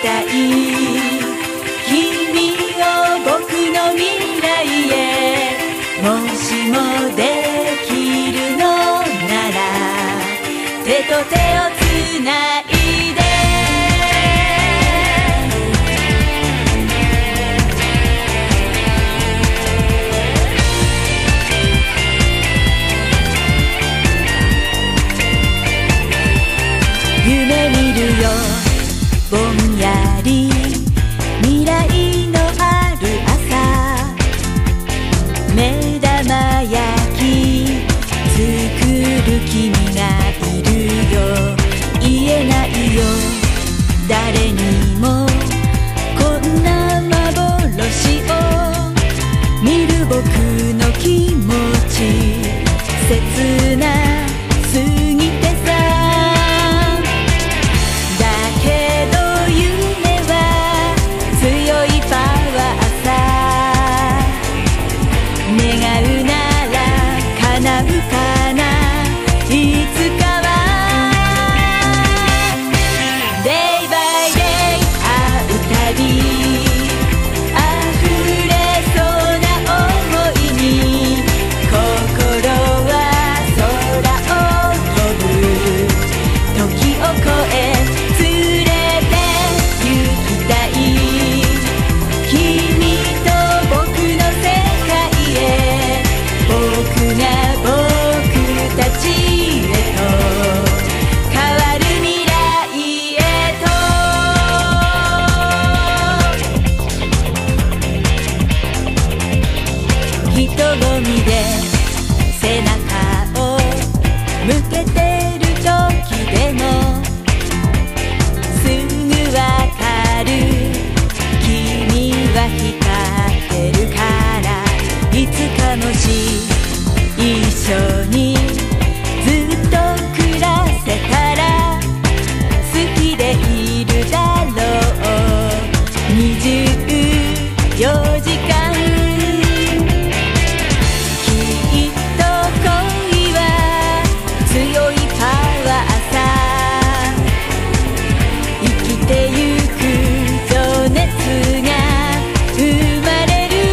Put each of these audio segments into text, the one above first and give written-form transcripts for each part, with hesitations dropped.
たい君を僕の未来へもしもできるのなら手と手をつないで夢見るよぼんやり未来のある朝目玉焼き作る君がいるよ言えないよ誰にもこんな幻を見る僕の気持ち切なすぎてさだけど夢は強いパワーさ願うなら叶うかないつかは Day by day 会うたび溢れそうな想いに心は空を飛ぶ時を越え連れて行きたい君と僕の世界へ僕が僕たちへと変わる未来へと人混みで背中を向けてる時でもすぐわかる君は光ってるからいつかもし一緒にずっと暮らせたら好きでいるだろう24時間きっと恋は強いパワーさ生きてゆく情熱が生まれる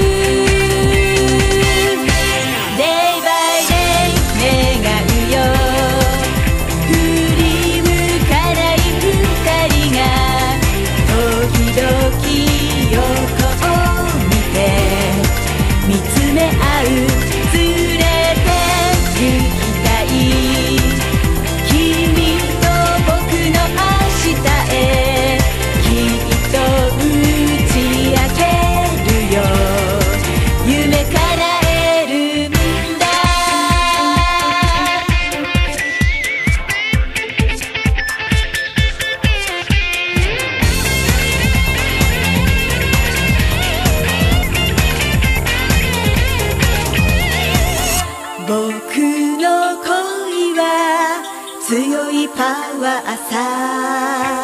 Day by day 願うよ振り向かない二人が時々横を見て見つめ合う連れて行きたい君と僕の明日へきっと打ち明けるよ夢叶えるんだ僕の恋は強いパワーさ